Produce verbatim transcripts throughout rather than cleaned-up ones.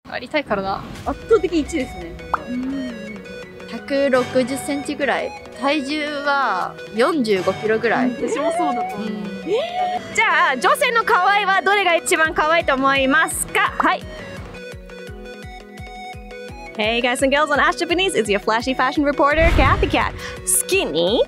ありたい体。 圧倒的いちですね。 ひゃくろくじゅっセンチぐらい。体重はよんじゅうごキロぐらい。 私もそうだと思う。 じゃあ女性の可愛いはどれが一番可愛いと思いますか？はい。Hey guys and girls on Ask Japanese, it's your flashy fashion reporter, Kathy Cat. Skinny,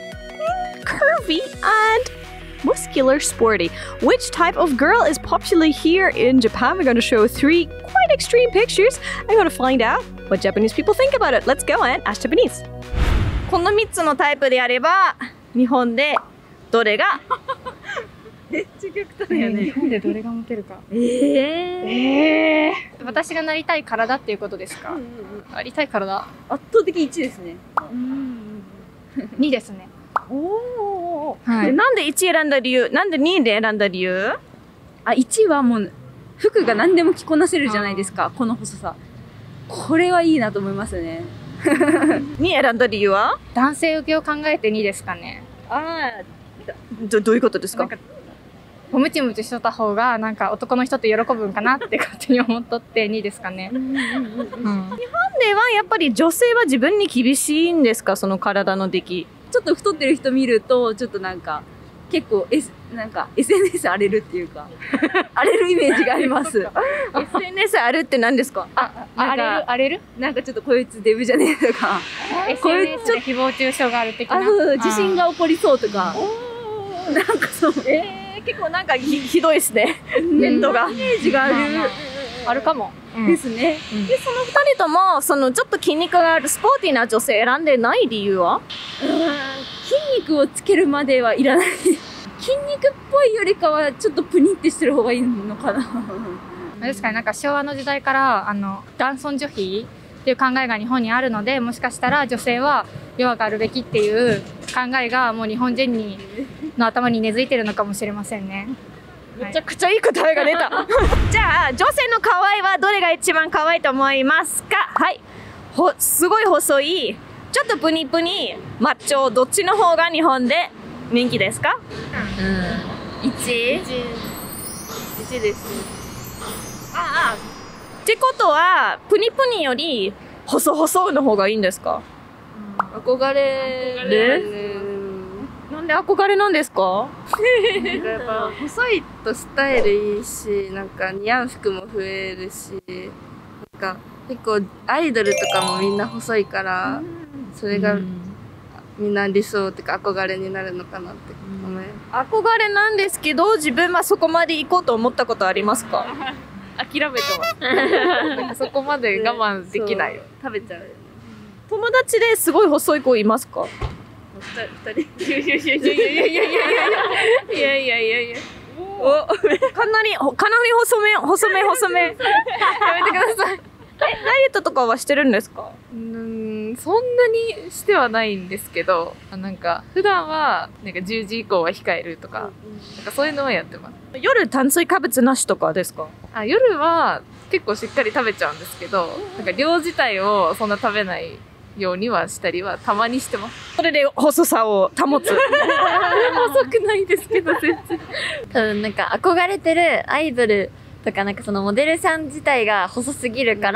curvy, and muscular sporty. Which type of girl is popular here in Japan? We're going to show three quite extreme pictures. I'm going to find out what Japanese people think about it. Let's go and Ask Japanese. このみっつのタイプであれば、日本でどれがめっちゃ極端よね。 日本でどれがモテるか。 えええー、私がなりたい体っていうことですか？なりたい体。 圧倒的いちですね。 にですね。 おお。 はい。 なんでいち選んだ理由？なんでにで選んだ理由？ あ、いちはもう服が何でも着こなせるじゃないですか。この細さ。これはいいなと思いますね。 に選んだ理由は？ 男性受けを考えてにですかね。 ああ。 どどういうことですか？ ムチムチしとった方がなんか男の人って喜ぶんかなって勝手に思っとってにですかね。うん、 日本ではやっぱり女性は自分に厳しいんですか？その体の出来。 ちょっと太ってる人見るとちょっとなんか結構、S、なんか エスエヌエス 荒れるっていうか荒れるイメージがあります。 エスエヌエス あるって何ですか？ あ、荒れる荒れるなんかちょっとこいつデブじゃねえとかエスエヌエス で誹謗中傷がある的な。 あ、そう、地震が起こりそうとか、なんかそう、 えー、結構なんか ひ, ひどいですね。ネットがイメージがある、 まあまああるかも。 ですね。 でそのふたりともそのちょっと筋肉があるスポーティーな女性選んでない理由は？ 筋肉をつけるまではいらない。筋肉っぽいよりかはちょっとプニってしてる方がいいのかな。 確かになんか昭和の時代からあの男尊女卑っていう考えが日本にあるので、もしかしたら女性は弱くあるべきっていう考えがもう日本人にの頭に根付いてるのかもしれませんね。 めちゃくちゃいい答えが出た。じゃあ女性の可愛いはどれが一番可愛いと思いますか？はい。ほすごい細い、ちょっとプニプニ、マッチョ、どっちの方が日本で人気ですか？ うん。いち？ いちです。 ああ。ってことはプニプニより細細の方がいいんですか？ 憧れる。なんで憧れなんですか？ なんかやっぱ細いとスタイルいいし、なんか似合う服も増えるし、なんか結構アイドルとかもみんな細いから、それがみんな理想っていうか憧れになるのかなって思います。 憧れなんですけど、自分はそこまで行こうと思ったことありますか？ 諦めてます。なんかそこまで我慢できないよ。 食べちゃうよね。 友達ですごい細い子いますか？ 二人。 いやいやいやいやいやいやいやいやいやいやいや。 お、かなり、かなり細め、細め、細め。やめてください。え、ダイエットとかはしてるんですか？ うーん、そんなにしてはないんですけど、あなんか普段はなんかじゅうじ以降は控えるとか、なんかそういうのはやってます。 夜炭水化物なしとかですか？ あ、夜は結構しっかり食べちゃうんですけど、なんか量自体をそんな食べないようにはしたりはたまにしてます。 それで細さを保つ。 細くないですけど全然。 多分なんか憧れてるアイドルとかなんかそのモデルさん自体が細すぎるから、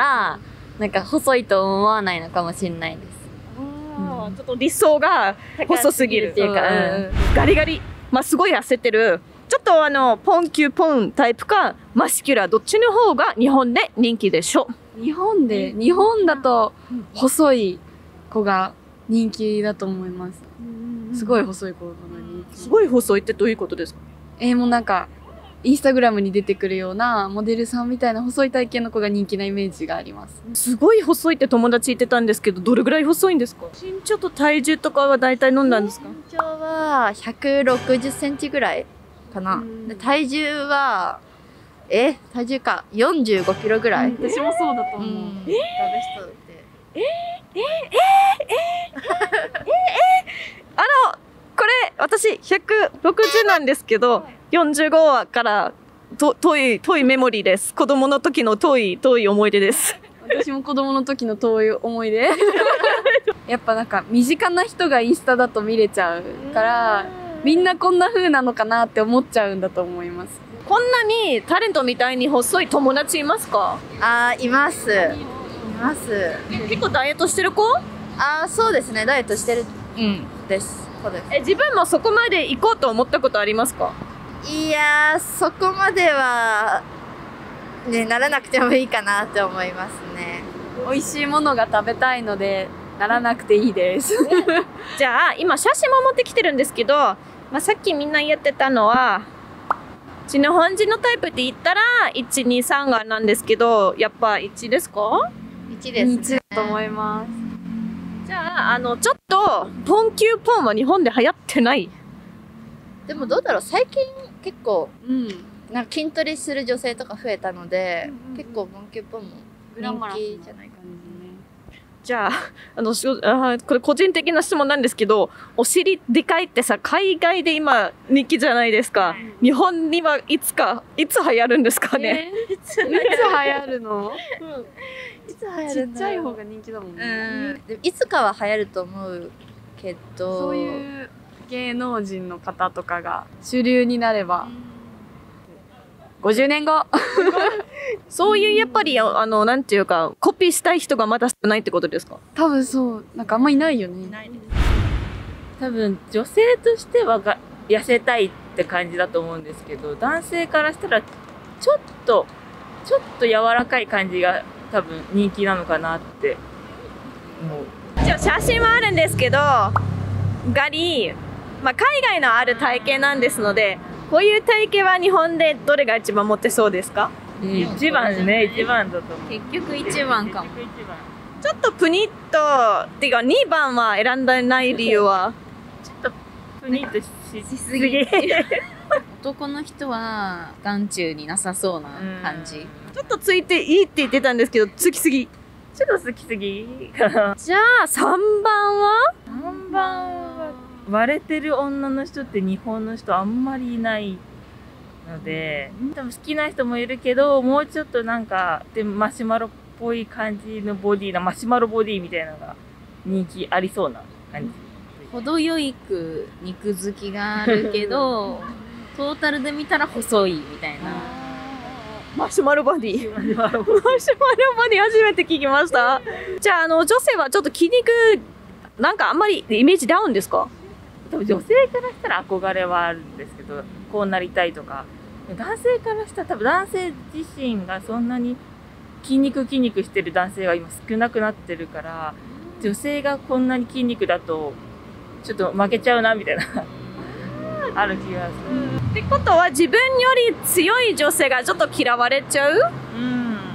なんか細いと思わないのかもしれないです。 あーちょっと理想が細すぎるっていうか、うんガリガリ、まあすごい痩せてる、ちょっとあのポンキュポンタイプかマスキュラー、どっちの方が日本で人気でしょう？ 日本で、日本だと細い子が人気だと思います。すごい細い子が人気。 すごい細いってどういうことですか？ えー、もうなんか、インスタグラムに出てくるようなモデルさんみたいな細い体型の子が人気なイメージがあります。 すごい細いって友達言ってたんですけど、どれぐらい細いんですか？身長と体重とかは大体飲んだんですか？ 身長はひゃくろくじゅっセンチぐらいかな。で体重は、え体重か、よんじゅうごキロぐらい。 私もそうだと思う。 えええー、えー、えー、えー、えー、えー、あの、これ、私、ひゃくろくじゅうなんですけど、よんじゅうごからと遠い、遠いメモリーです。子供の時の遠い、遠い思い出です。 私も子供の時の遠い思い出。やっぱなんか、身近な人がインスタだと見れちゃうから、みんなこんな風なのかなって思っちゃうんだと思います。 こんなにタレントみたいに細い友達いますか？ あー、います。います。 結構ダイエットしてる子？ あー、そうですね。ダイエットしてるうん。 です。そうです。 え、自分もそこまで行こうと思ったことありますか？ いやー、そこまでは、ね、ならなくてもいいかなって思いますね。 美味しいものが食べたいので、ならなくていいです。 じゃあ今写真も持ってきてるんですけど、まあ、さっきみんな言ってたのはうちの日本人のタイプって言ったらいちにさんがなんですけど、やっぱいちですか？ いちですね。 いちだと思います。 じゃああのちょっとポンキューポンは日本で流行ってない？ でもどうだろう、最近結構、 うん。 なんか筋トレする女性とか増えたので、結構ボンキュッポンもグラマラス人気じゃないか感じね。 じゃああのしょあこれ個人的な質問なんですけど、お尻でかいってさ海外で今人気じゃないですか。日本にはいつかいつ流行るんですかね？ いつ流行るの？ いつ流行ちっるんだろう。 ちゃい方が人気だもんうね。 ん。でもいつかは流行ると思うけど。 そういう芸能人の方とかが主流になれば、ごじゅうねんご。 そういうやっぱりあのなんていうかコピーしたい人がまだ少ないってことですか？ 多分そう、なんかあんまいないよね。 多分女性としてはが痩せたいって感じだと思うんですけど、男性からしたらちょっとちょっと柔らかい感じが多分人気なのかなって思う。 じゃあ写真はあるんですけど、ガリ、まあ、海外のある体型なんですので、こういう体型は日本でどれが一番モテそうですか？ 一番ですね、一番だと思う。 結局一番かも。 結局一番。 ちょっとプニッとっていうかにばんは選んでない理由は？ ちょっとプニッとししすぎ。男の人は眼中になさそうな感じ。 ちょっとついていいって言ってたんですけど、つきすぎ。 ちょっと好きすぎかな。 じゃあさんばんは？ さんばんは割れてる女の人って日本の人あんまりいないので、多分好きな人もいるけど、もうちょっとなんかでマシュマロっぽい感じのボディなマシュマロボディみたいなのが人気ありそうな感じ。 程よいく肉付きがあるけど、トータルで見たら細いみたいな。 マシュマロボディ。 マシュマロマシュマロボディ初めて聞きました。じゃああの女性はちょっと筋肉なんかあんまりイメージダウンですか？ 多分女性からしたら憧れはあるんですけど、こうなりたいとか。男性からしたら多分男性自身がそんなに筋肉筋肉してる男性が今少なくなってるから、女性がこんなに筋肉だとちょっと負けちゃうなみたいなある気がする。 ってことは自分より強い女性がちょっと嫌われちゃう？ うん。なんか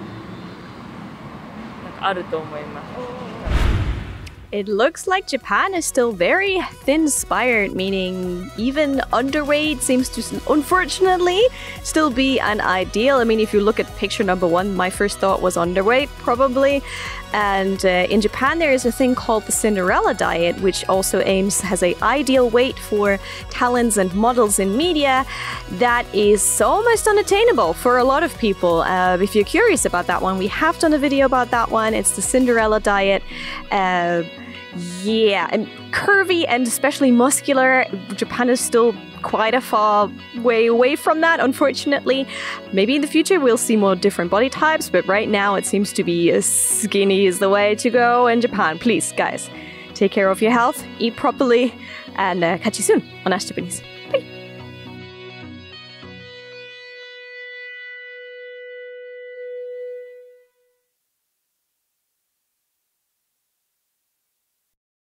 あると思います。 It looks like Japan is still very thin-spired, meaning even underweight seems to, unfortunately, still be an ideal. I mean, if you look at picture number one, my first thought was underweight, probably. And uh, in Japan, there is a thing called the Cinderella diet, which also aims as an ideal weight for talents and models in media. That is almost unattainable for a lot of people. Uh, if you're curious about that one, we have done a video about that one. It's the Cinderella diet. Uh, yeah, and curvy and especially muscular. Japan is still quite a far way away from that, unfortunately. Maybe in the future we'll see more different body types, but right now it seems to be uh, skinny is the way to go in Japan. Please, guys, take care of your health, eat properly, and uh, catch you soon on Ash Japanese.